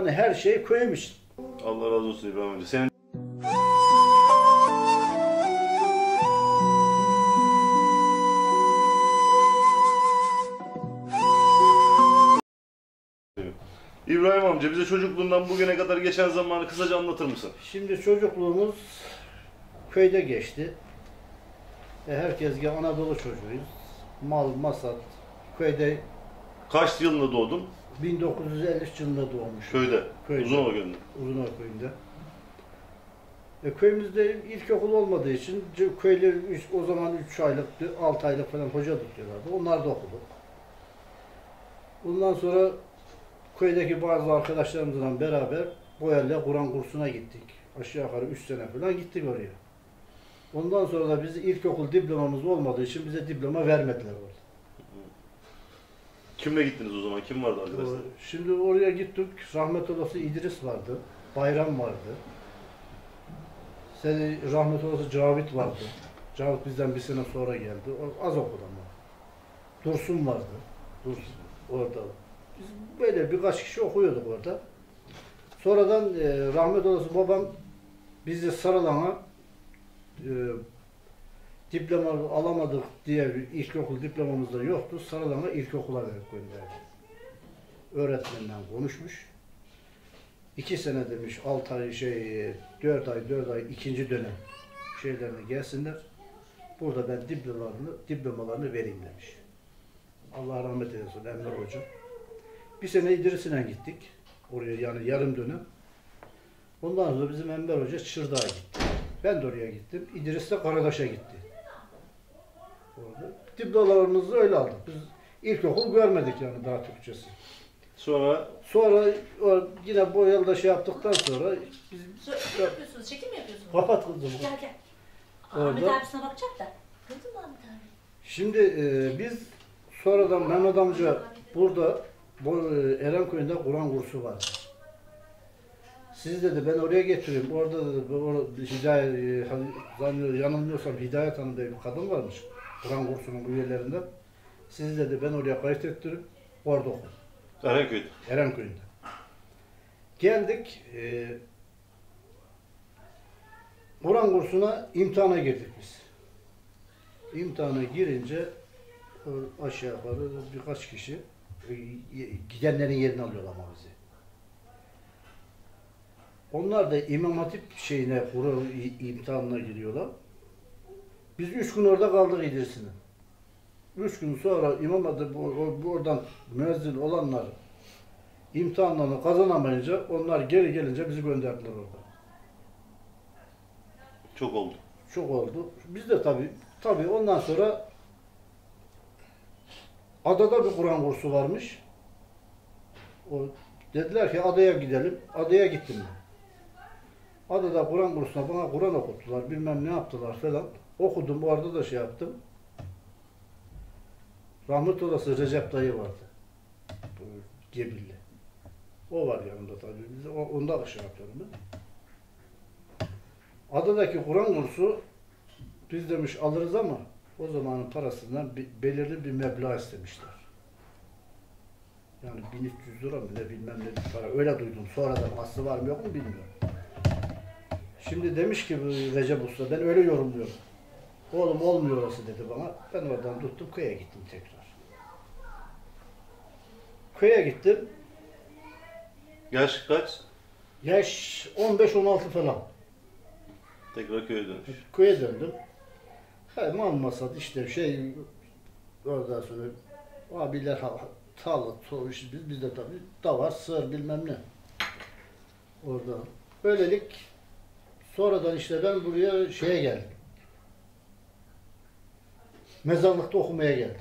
yani her şey köyümüş. Allah razı olsun İbrahim amca. Senin İbrahim amca bize çocukluğundan bugüne kadar geçen zamanı kısaca anlatır mısın? Şimdi çocukluğumuz köyde geçti. Herkes gibi Anadolu çocuğuyuz. Mal, masat. Köyde Kaç yılında doğdun? 1953 yılında doğmuş. Köyde. Uzunova köyünde. Uzunova köyünde. Köyümüzde ilkokul olmadığı için köyler o zaman 3 aylık, 6 aylık falan hoca tutuyorlardı. Onlar da okudu. Bundan sonra köydeki bazı arkadaşlarımızla beraber Boyal'le Kur'an kursuna gittik. Aşağı yukarı 3 sene falan gittik oraya. Ondan sonra da biz ilkokul diplomamız olmadığı için bize diploma vermediler orada. Kimle gittiniz o zaman? Kim vardı arkadaşlar? Şimdi oraya gittik. Rahmet olası İdris vardı. Bayram vardı. Rahmet olası Cavit vardı. Cavit bizden bir sene sonra geldi. O az okudu ama. Dursun vardı. Dursun orada. Biz böyle birkaç kişi okuyorduk orada. Sonradan rahmet olası babam bizi Sarılan'a diploma alamadık diye ilkokul diplomamız da yoktu. Sarılan'a ilkokula verip gönderdi. Öğretmenden konuşmuş. 2 sene demiş, 6 ay 4 ay ikinci dönem şeylerine gelsinler. Burada ben diplomalarını vereyim demiş. Allah rahmet eylesin Enver Hoca. Bir sene İdris'ine gittik. Oraya yani yarım dönem. Ondan sonra bizim Enver Hoca Çırdağ'a gitti. Ben de oraya gittim. İdris de Karadaş'a gitti. Orada. Diplomalarımızı öyle aldık. Biz ilkokul görmedik yani daha Türkçesi. Sonra yine Boyalı'da şey yaptıktan sonra biz Ne yapıyorsunuz? Çekim mi yapıyorsunuz? kapat kızım. Gel gel. Orada. Ahmet abisine bakacak da. Gördün mü Ahmet abi? Şimdi biz sonradan Mehmet amca burada Erenköy'ünde Kur'an kursu var. Siz dedi ben oraya getireyim. Orada dedi yanılmıyorsam Hidayet Hanım diye bir kadın varmış. Kur'an kursunun üyelerinden. Siz dedi ben oraya kayıt ettirip orada okudum. Erenköy'de. Erenköy'ünde. Geldik. Kur'an kursuna imtihana girdik biz. İmtihana girince aşağı yukarı birkaç kişi gidenlerin yerini alıyorlar ama bizi. Onlar da İmam Hatip Kur'an imtihanına giriyorlar. Biz 3 gün orada kaldık İdris'ine. 3 gün sonra İmam Hatip oradan müezzin olanlar imtihanlarını kazanamayınca onlar geri gelince bizi gönderdiler orada. Çok oldu. Çok oldu. Biz de tabii ondan sonra adada bir Kur'an kursu varmış. Dediler ki adaya gidelim. Adaya gittim ben. Adada Kur'an kursuna bana Kur'an okuttular. Bilmem ne yaptılar falan. Okudum. Orada da şey yaptım. Rahmet olası Recep dayı vardı. Gebilli. O var yanımda tabii. Biz onda şey yapıyorum ben. Adadaki Kur'an kursu biz demiş alırız ama o zamanın parasından belirli bir meblağ istemişler. Yani 1300 lira mı ne bilmem ne bir para. Öyle duydum. Sonradan aslı var mı yok mu bilmiyorum. Şimdi demiş ki Recep Usta ben öyle yorumluyorum. Oğlum olmuyor orası dedi bana. Ben oradan tuttum köye gittim tekrar. Köye gittim. Yaş kaç? Yaş 15-16 falan. Tekrar köye dönmüş. Köye döndüm. Mal masat işte oradan sonra abiler tarla sormuş bizde tabii davar, sığır bilmem ne. Orada. Böylelik sonradan işte ben buraya geldim. Mezarlıkta okumaya geldim.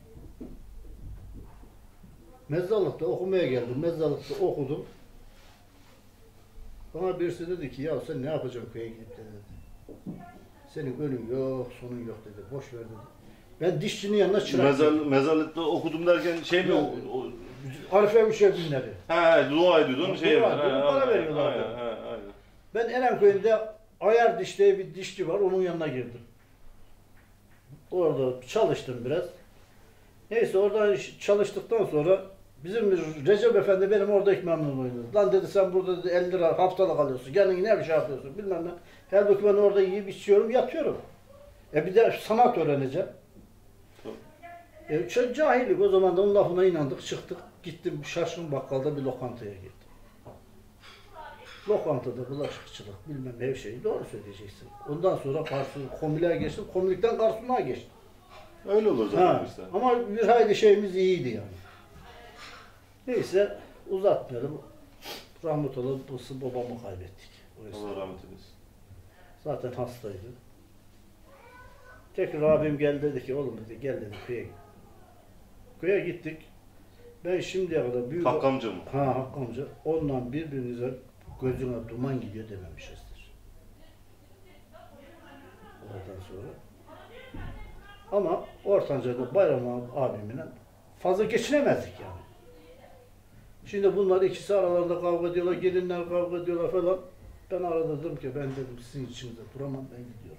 Mezarlıkta okumaya geldim. Mezarlıkta okudum. Bana birisi dedi ki ya sen ne yapacaksın köye gidip de dedi. Senin önün yok, sonun yok dedi. Boş ver dedi. Ben dişçinin yanına çırak. Mezarlıkta okudum derken Arife Müşebbinleri. He, dua ediyordun. Para veriyorlardı. Aynen. Ben Erenköy'ünde Ayar Diş diye bir dişçi var. Onun yanına girdim. Orada çalıştım biraz. Neyse oradan çalıştıktan sonra Bizim Recep Efendi benim orada ikmamla oynadı. Lan dedi sen burada dedi, 50 lira haftalık alıyorsun. Kendin ne bir şey yapıyorsun bilmem ne. Halbuki ben orada yiyip içiyorum yatıyorum. Bir de sanat öğreneceğim. Çok cahillik. O zaman da onun lafına inandık çıktık. Gittim şaşkın bakkalda bir lokantaya gittim. Lokantada bulaşıkçılık bilmem her şeyi doğru söyleyeceksin. Ondan sonra komiliğe geçtim. Komilikten garsonluğa geçtim. Öyle olur zaten işte. Ama bir hayli şeyimiz iyiydi yani. Neyse uzatmayalım. Rahmet olası babamı kaybettik. Allah rahmet eylesin. Zaten hastaydı. Tekrar abim geldi dedi ki oğlum dedi gel dedi köye git. Köye gittik. Ben şimdiye kadar büyük... Hakkı amca mı? Ha Hakkı amca. Ondan birbirinize gözüne duman gidiyor dememişizdir. Oradan sonra. Ama Ortanca'da Bayram abimle fazla geçinemezdik yani. Şimdi bunlar ikisi aralarında kavga ediyorlar, gelinler kavga ediyorlar falan. Ben arada dedim ki ben dedim sizin içinizde duramam ben gidiyorum.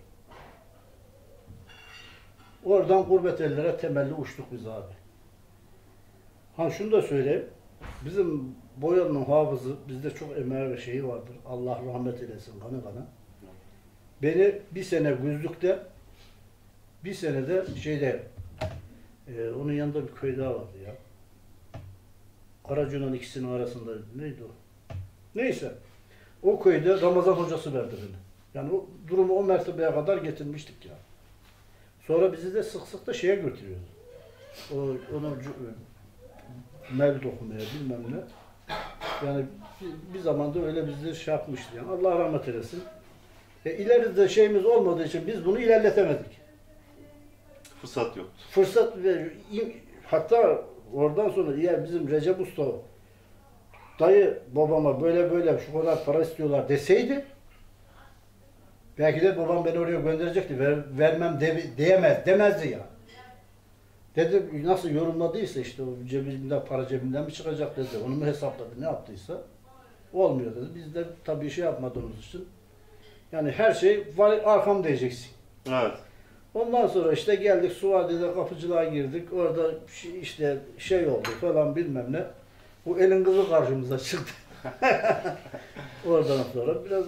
Oradan gurbet ellere temelli uçtuk biz abi. Ha şunu da söyleyeyim. Bizim Boyan'ın hafızı bizde çok emeği ve şeyi vardır. Allah rahmet eylesin kanı kana. Beni bir sene Güzlük'te bir senede şeyde onun yanında bir köy daha vardı ya. Karacun'un ikisinin arasında neydi o? Neyse. O köyde Ramazan hocası verdi beni. Yani o durumu o mertebeye kadar getirmiştik ya. Sonra bizi de sık sık da şeye götürüyordu. Ona mevlid okumaya bilmem ne. Yani bir zamanda öyle bizi şey yapmıştı yani. Allah rahmet eylesin. İleride şeyimiz olmadığı için biz bunu ilerletemedik. Fırsat yok. Fırsat ve hatta oradan sonra eğer bizim Recep Usta dayı babama böyle böyle şu kadar para istiyorlar deseydi belki de babam beni oraya gönderecekti. Vermem demezdi ya. Dedi nasıl yorumladıysa işte o cebinden para cebinden mi çıkacak dedi. Onu mu hesapladı ne yaptıysa olmuyor dedi. Biz de tabii şey yapmadığımız için yani her şey var arkam diyeceksin. Evet. Ondan sonra işte geldik Suadi'de kapıcılığa girdik. Orada işte şey oldu falan bilmem ne. Bu elin kızı karşımıza çıktı. Oradan sonra biraz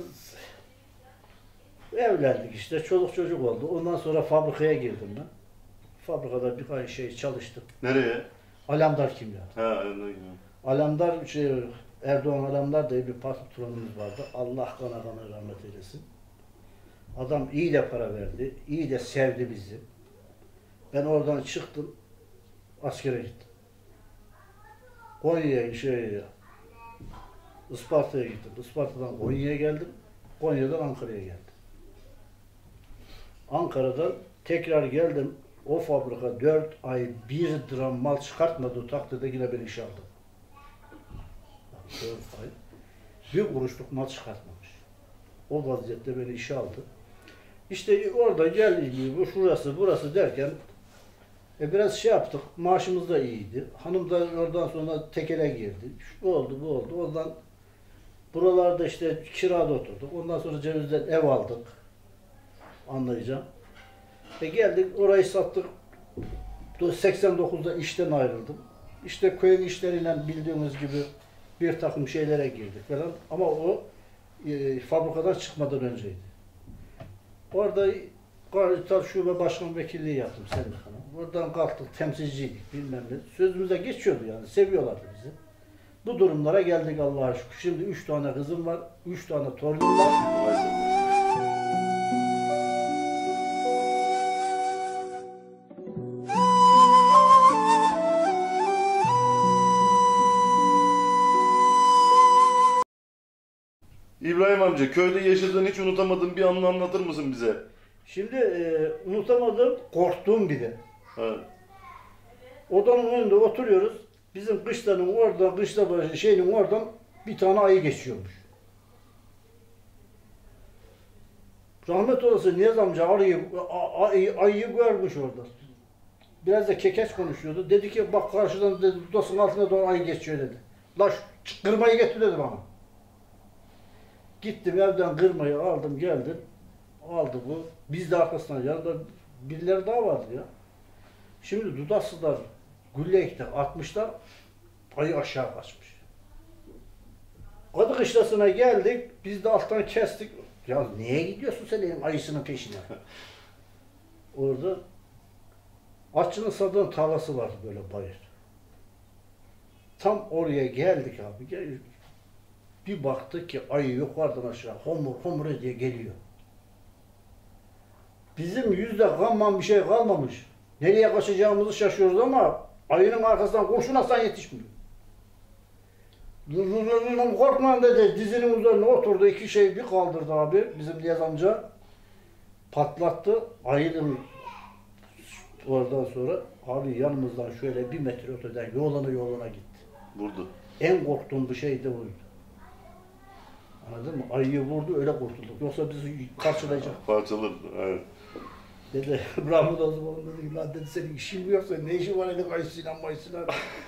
evlendik işte. Çoluk çocuk oldu. Ondan sonra fabrikaya girdim ben. Fabrikada birkaç şey çalıştım. Nereye? Alamdar Kimya. Ha, Alamdar Kimya. Alamdar Erdoğan Alamdar diye bir patronumuz vardı. Allah kana kana rahmet eylesin. Adam iyi de para verdi, iyi de sevdi bizi. Ben oradan çıktım, askere gittim. Konya'ya, Isparta'ya gittim. Isparta'dan Konya'ya geldim, Konya'dan Ankara'ya geldim. Ankara'dan tekrar geldim, o fabrika 4 ay 1 gram mal çıkartmadığı takdirde yine beni işe aldı. 4 ay, bir kuruşluk mal çıkartmamış. O vaziyette beni işe aldı. İşte orada geldi, bu şurası burası derken biraz şey yaptık, maaşımız da iyiydi. Hanım da oradan sonra tekele girdi. Şu oldu, bu oldu. Oradan buralarda işte kirada oturduk. Ondan sonra Ceviz'den ev aldık. Anlayacağım. Geldik, orayı sattık. 89'da işten ayrıldım. İşte köyün işleriyle bildiğiniz gibi bir takım şeylere girdik falan. Ama o fabrikadan çıkmadan önceydi. Orada Gayrital Şube Başkan Vekilliği yaptım sendikana. Oradan kalktık, temsilciydik bilmem ne. Sözümüze geçiyordu yani, seviyorlardı bizi. Bu durumlara geldik Allah'a şükür. Şimdi 3 tane kızım var, 3 tane torunum var. İbrahim amca, köyde yaşadığın hiç unutamadığın bir anını anlatır mısın bize? Şimdi unutamadım, korktuğum bir de. Evet. Odanın önünde oturuyoruz. Bizim kışlanın oradan, şeyin oradan bir tane ayı geçiyormuş. Rahmet olası Niyaz amca ayıyı görmüş orada. Biraz da kekeç konuşuyordu. Dedi ki bak karşıdan dedi, dudasının altına doğru ayı geçiyor dedi. La şu kırmayı getir dedi bana. Gittim evden kırmayı aldım geldim. Aldı bu. Biz de arkasından yanında birileri daha vardı ya. Şimdi dudaksızlar güllekte atmışlar. Ayı aşağı kaçmış. Kadı kışlasına geldik. Biz de alttan kestik. Ya niye gidiyorsun sen elin ayısının peşine? Orada Atçı'nın Sadık'ın tarlası vardı böyle bayır. Tam oraya geldik abi. Bir baktık ki ayı yukarıdan aşağı homur homur diye geliyor. Bizim yüzde gamman bir şey kalmamış. Nereye kaçacağımızı şaşıyoruz ama ayının arkasından kurşun aslan yetişmiyor. Korkma dedi, dizinin üzerine oturdu, iki şey bir kaldırdı abi, bizim Niyaz amca. Patlattı, ayının oradan sonra abi yanımızdan şöyle 1 metre öteden yoluna gitti. Vurdu. En korktuğum bir şey de buydu. Anladın mı? Ayıyı vurdu, öyle kurtulduk. Yoksa bizi karşılayacak. Parçalar. Evet. Dedi, Rahmet Osman dedi, lan dedi senin işin mi yoksa ne işin var elin ayısıyla mayısıyla?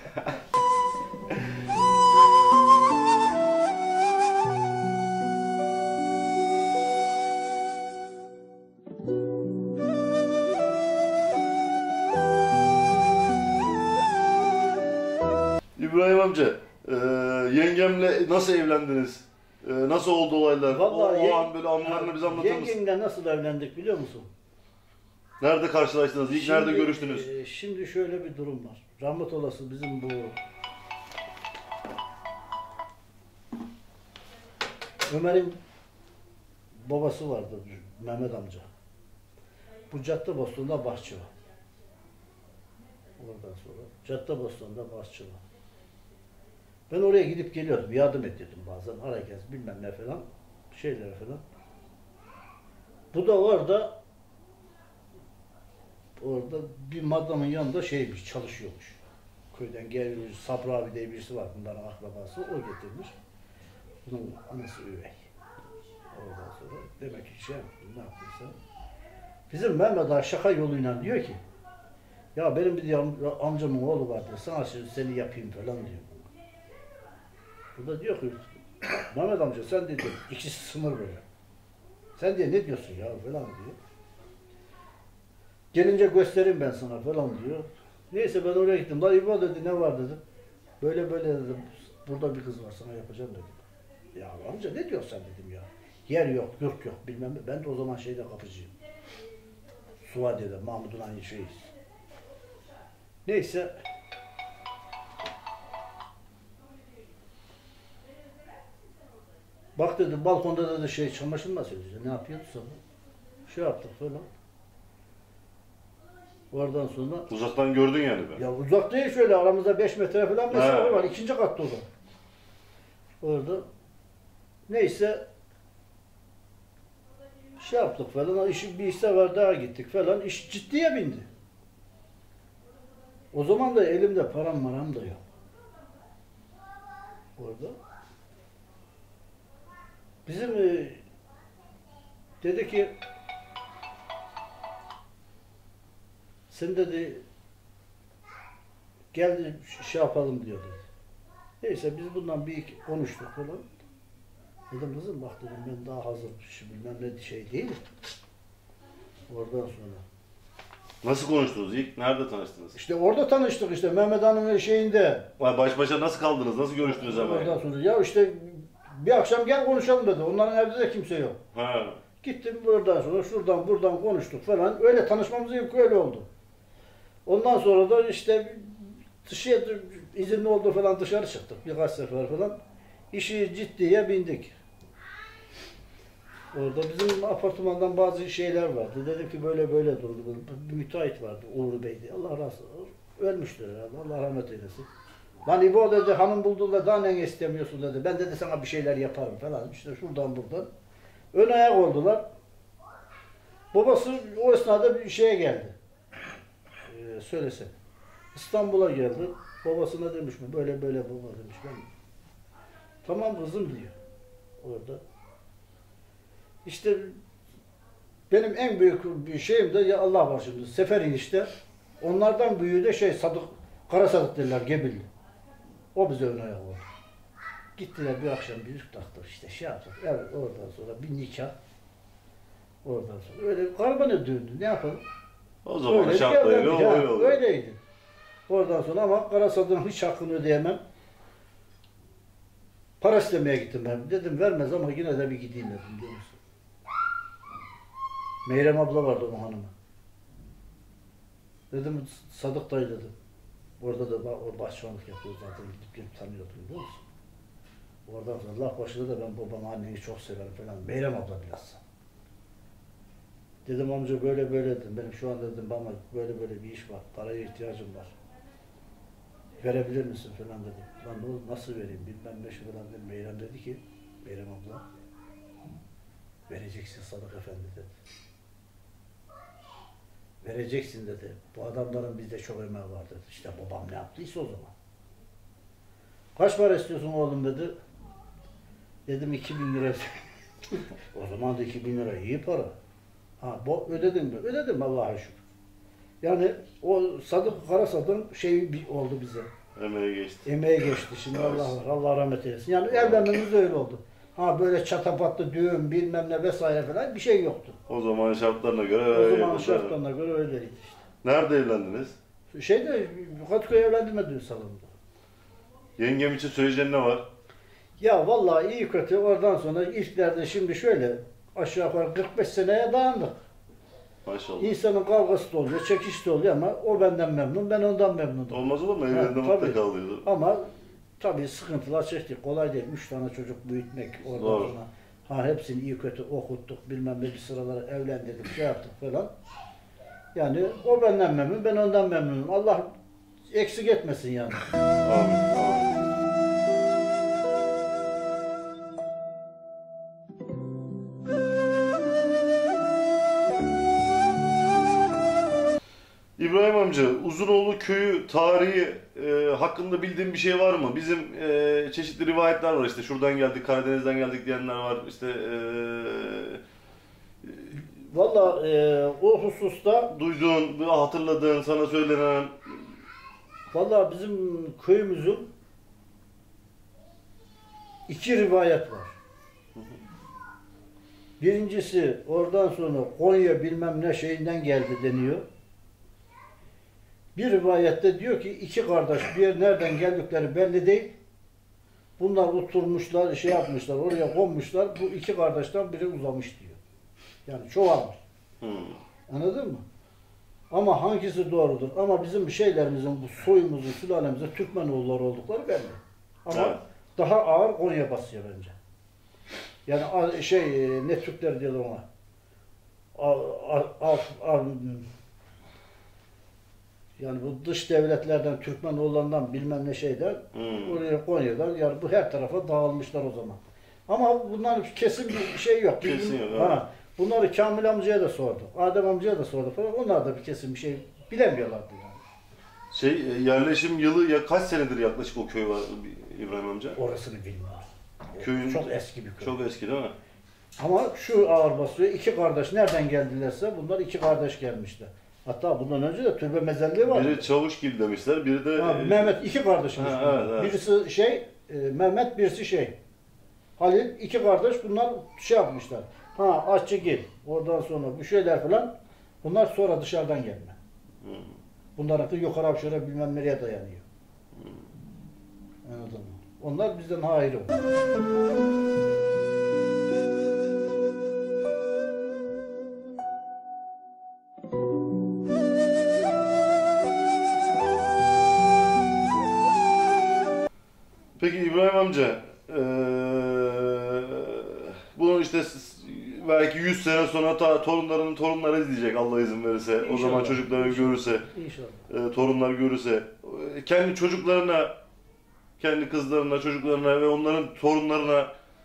İbrahim amca, yengemle nasıl evlendiniz? Nasıl oldu olaylar? Vallahi o an böyle anılarını bize anlatır mısın? Yengemle nasıl evlendik biliyor musun? Nerede karşılaştınız? İlk nerede görüştünüz? Şimdi şöyle bir durum var. Rahmet olası bizim bu Ömer'in babası vardı, Mehmet amca. Bu Caddebostan'da bahçe var. Oradan sonra Caddebostan'da bahçe var. Ben oraya gidip geliyordum, yardım ediyordum bazen, ara gez bilmem ne falan, şeyler falan. Bu da orada bir madamın yanında şeymiş, çalışıyormuş. Köyden gelmiş, Sabri abi diye birisi var, bunların akrabası, o getirmiş. Bunun anası üvey. Oradan sonra demek ki ne yaptıysa. Bizim Mehmet Ağa şaka yoluyla diyor ki, ya benim bir amcamın oğlu var diyor, sana seni yapayım falan diyor. Bu da diyor ki, Mehmet amca sen de diyor, ikisi sınır böyle. Sen diye ne diyorsun ya falan diyor. Gelince göstereyim ben sana falan diyor. Neyse ben oraya gittim. Lan İbo dedi, ne var dedim. Böyle böyle dedim, burada bir kız var sana yapacağım dedim. Ya amca ne diyorsun sen dedim ya. Yer yok, yurt yok bilmem ne. Ben de o zaman şeyde kapıcıyım. Suadiye'de, Mahmud'un aynı şeyiz. Neyse. Bak dedi, balkonda dedi çamaşır nasıl ödeyeceğiz? Ne yapıyorsun sana? Şey yaptık falan. Oradan sonra... Uzaktan gördün yani ben. Ya uzak değil şöyle, aramızda 5 metre falan mesafe var. 2. katta o da. Orada. Neyse. Şey yaptık falan, bir sefer daha gittik falan. İş ciddiye bindi. O zaman da elimde param maram da yok. Orada. Bizim dedi ki sen dedi gel şey yapalım diyor dedi. Neyse biz bundan bir iki konuştuk falan. Dedim kızım bak dedim ben daha hazır bilmem ne şey değilim. Oradan sonra. Nasıl konuştunuz ilk? Nerede tanıştınız? İşte orada tanıştık işte Mehmet Han'ın şeyinde. Baş başa nasıl kaldınız? Nasıl görüştünüz hemen? Oradan sonra ya işte bir akşam gel konuşalım dedi. Onların evde de kimse yok. Ha. Gittim buradan sonra şuradan buradan konuştuk falan. Öyle tanışmamız ilk öyle oldu. Ondan sonra da işte dışarı izinli oldu falan dışarı çıktık birkaç sefer falan. İşi ciddiye bindik. Orada bizim apartmandan bazı şeyler vardı. Dedim ki böyle böyle durdu. Bir müteahhit vardı Uğur Bey diye. Allah razı olsun. Ölmüştür herhalde. Allah rahmet eylesin. Lan İbo dedi hanım bulduğunda daha ne istemiyorsun dedi. Ben dedi sana bir şeyler yaparım falan. İşte şuradan buradan. Ön ayak oldular. Babası o esnada bir şeye geldi. Söylese. İstanbul'a geldi. Babasına demiş mi? Böyle böyle baba demiş. Ben tamam kızım diyor. Orada. İşte benim en büyük bir şeyim de ya Allah var şimdi. Seferin işte. Onlardan büyüğü de Sadık, Kara Sadık derler Gebilli. O bize ön ayak oldu. Gittiler bir akşam bir yüzük taktık işte yaptık. Evet oradan sonra bir nikah. Oradan sonra öyle karbana döndü. Ne yapalım? O zaman şartlarıyla oluyor. Öyleydi. Oradan sonra ama Kara Sadık'ın hiç hakkını ödeyemem. Para istemeye gittim ben. Dedim vermez ama yine de bir gideyim dedim biliyor musun? Meyrem abla vardı onun hanımı. Dedim Sadık dayı dedim. Orada da o bahçıvanlık yapıyor zaten gidip tanıyordum biliyor musun? Oradan sonra Allah başında da ben babamı anneni çok severim falan. Meyrem abla bilhassa. Dedim amca böyle böyle dedim. Benim şu anda dedim bana böyle böyle bir iş var. Paraya ihtiyacım var. Verebilir misin falan dedim. Lan nasıl vereyim bilmem ne şu falan dedim. Meyrem dedi ki Meyrem abla vereceksin Sadık Efendi dedi. Vereceksin dedi. Bu adamların bizde çok emeği var dedi. İşte babam ne yaptıysa o zaman. Kaç para istiyorsun oğlum dedi. Dedim 2000 lira. O zaman da 2000 lira iyi para. Ha, ödedim mi? Ödedim Allah'a şükür. Yani o Sadık Karasad'ın şeyi oldu bize. Emeğe geçti. Emeğe geçti. Şimdi Evet. Allah rahmet eylesin. Yani evlenmemiz öyle oldu. Ha böyle çatapatlı düğün bilmem ne vesaire falan bir şey yoktu. O zaman şartlarına göre O zaman yapıldı. şartlarına göre öyleydi işte. Nerede evlendiniz? Şeyde Kadıköy evlendirme düğün salonunda. Yengem için söyleyeceğin ne var? Ya vallahi iyi kötü oradan sonra ilklerde şimdi şöyle aşağı yukarı 45 seneye dayandık. Maşallah. İnsanın kavgası da oluyor, çekişi de oluyor ama o benden memnun, ben ondan memnunum. Olmaz olur mu? Ha, Evlerinde tabii. mutlaka oluyordu. Ama tabii sıkıntılar çektik. Kolay değil. 3 tane çocuk büyütmek oradan Zor. sonra. Ha hepsini iyi kötü okuttuk, bilmem ne bir sıraları evlendirdik, şey yaptık falan. Yani o benden memnun, ben ondan memnunum. Allah eksik etmesin yani. Amin. Amin. İbrahim amca, Uzunoğlu köyü tarihi hakkında bildiğin bir şey var mı? Bizim çeşitli rivayetler var işte şuradan geldik, Karadeniz'den geldik diyenler var. İşte Valla o hususta duyduğun, hatırladığın, sana söylenen. valla bizim köyümüzün 2 rivayet var. Birincisi oradan sonra Konya bilmem ne şeyinden geldi deniyor. Bir rivayette diyor ki 2 kardeş bir yer nereden geldikleri belli değil. Bunlar oturmuşlar, şey yapmışlar, oraya konmuşlar. Bu 2 kardeşten biri uzamış diyor. Yani çoğalmış. Anladın mı? Ama hangisi doğrudur? Ama bizim şeylerimizin, bu soyumuzun, sülalemizin Türkmenoğulları oldukları belli. Ama Evet. daha ağır Konya basıyor bence. Yani ne Türkler diyorlar ona. Yani bu dış devletlerden, Türkmenoğullarından bilmem ne şeyden, oraya Konya'dan, yani bu her tarafa dağılmışlar o zaman. Ama bunların kesin bir şey yok. Kesin yok, Ha, bunları Kamil amcaya da sorduk, Adem amcaya da sorduk falan. Onlar da bir kesin bir şey bilemiyorlardı yani. Yerleşim yılı ya kaç senedir yaklaşık o köy var İbrahim amca? Orasını bilmiyorum. Köyün Çok eski bir köy. Çok eski değil mi? Ama şu ağır basıyor, 2 kardeş nereden geldilerse bunlar 2 kardeş gelmişler. Hatta bundan önce de türbe mezarlığı vardı. Biri Çavuşgil demişler, biri de Mehmet 2 kardeşimiz. Ha, bunlar. evet. Birisi Mehmet, birisi Halil, 2 kardeş bunlar şey yapmışlar. Ha Aşçıgil, oradan sonra bu şeyler falan. Bunlar sonra dışarıdan gelme. Bunların yukarı Avşar'a bilmem nereye dayanıyor. Anladın mı? Onlar bizden ayrı. Peki İbrahim amca, bunu işte belki 100 sene sonra torunlarının torunları izleyecek Allah izin verirse. İnşallah. O zaman çocukları görürse, İnşallah. torunlar görürse, kendi çocuklarına, kendi kızlarına, çocuklarına ve onların torunlarına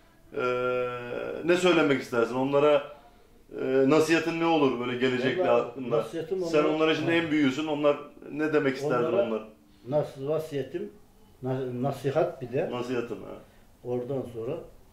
ne söylemek istersin? Onlara nasihatin ne olur böyle gelecekle Vallahi hakkında? nasihatim Sen onlara- onlara şimdi en büyüğüsün, onlar ne demek isterdin Onlara- onlar? Nasıl vasiyetim, nasihat bir de Nasihatin ha. oradan sonra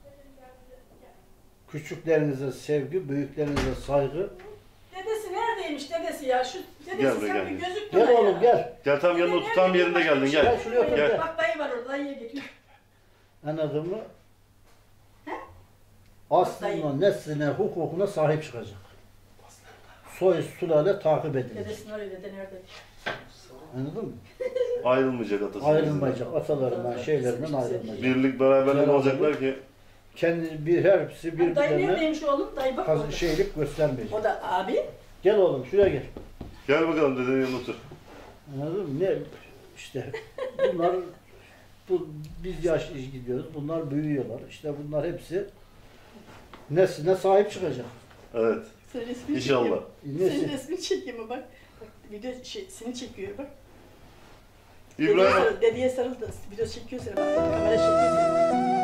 küçüklerinize sevgi, büyüklerinize saygı. Dedesi neredeymiş dedesi ya? Şu dedesi Gel sen gel. bir gözüktün Gel ha ya. oğlum gel. Gel tam yanına otur, tam yerinde geldin gel. Gel şuraya otur, gel. Bak dayı var orada dayıya git. Anladın mı? He? Aslına, nesline, hukukuna sahip çıkacak. Soy, sülale takip edilecek. Dedesinin oraya dede nerede? Anladın mı? Ayrılmayacak atası. Ayrılmayacak. Atalarından, şeylerinden ayrılmayacak. Birlik beraberlik olacaklar ki. Kendi hepsi Dayı birbirlerine neredeymiş oğlum? Dayı bak orada. şeylik göstermeyecek. O da abi. Gel oğlum şuraya gel. Gel bakalım dedenin yanına otur. Anladın mı? Ne işte bunlar biz yaş gidiyoruz. Bunlar büyüyorlar. İşte bunlar hepsi nesline sahip çıkacak. Evet. Senin resmini İnşallah. çekiyor. Nesil. Senin resmini çekiyor mu bak. Bak video seni çekiyor bak. İbrahim, Dedeye sarıl da video çekiyor seni bak. Kamera çekiyor seni.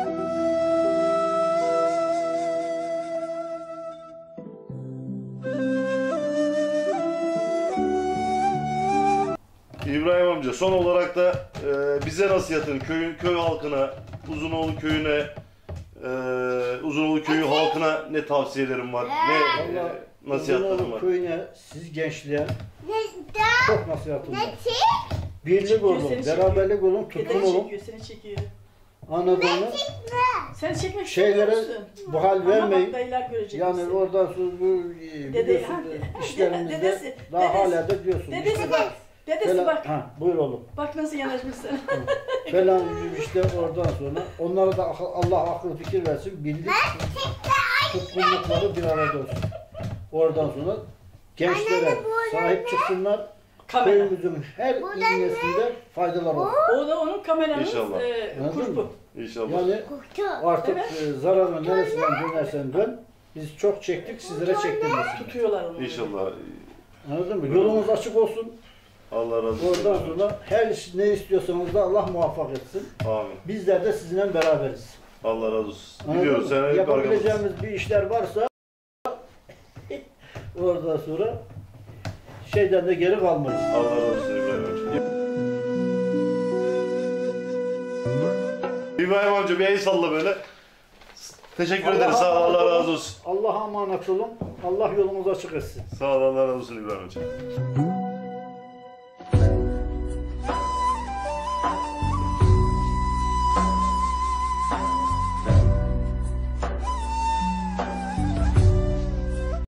İbrahim amca son olarak da bize nasihatın köy halkına, Uzunoğlu köyüne, Uzunoğlu köyü halkına ne tavsiyelerin var? Ne Vallahi nasihatlerin Uzunoğlu var? köyüne, siz gençliğe çok nasihatım var. Birlik Çekiyor, olun, seni beraberlik olun, Dede tutkun olun. çekiyor, seni çekiyor. Anladın mı? Sen çekmek Şeylere istemiyor musun? bu hal Ama vermeyin. bak dayılar görecek Yani bizi. oradan sonra bu Dede- biliyorsun ha, işlerimizde dedesi- daha dedesi- hala da diyorsun. Dedesi işte bak. Dedesi falan- bak. Ha, buyur oğlum. Bak nasıl yanaşmışsın. Falan işte oradan sonra onlara da Allah akıl fikir versin. Birlik tutkunlukları bir arada olsun. Oradan sonra gençlere sahip çıksınlar. Kamera. Köyümüzün her ilmesinde faydalar olur. O da onun kameranın İnşallah. Anladın mı? kurpu. İnşallah. Yani artık Evet. zararın neresinden dönersen dön. Biz çok çektik, sizlere çektirmesin. Tutuyorlar onu. İnşallah. Anladın mı? Yolumuz açık olsun. Allah razı olsun. Oradan sonra her ne istiyorsanız da Allah muvaffak etsin. Amin. Bizler de sizinle beraberiz. Allah razı olsun. Anladın Biliyoruz mı? sen hep arkamızdasın. Yapabileceğimiz bir işler varsa oradan sonra şeyden de geri kalmayız. Allah razı olsun İbrahim amca. İbrahim amca bir el salla böyle. Teşekkür ederiz. Sağ ol. Allah razı olsun. Allah'a emanet olun. Allah yolumuzu açık etsin. Sağ ol. Allah razı olsun İbrahim amca.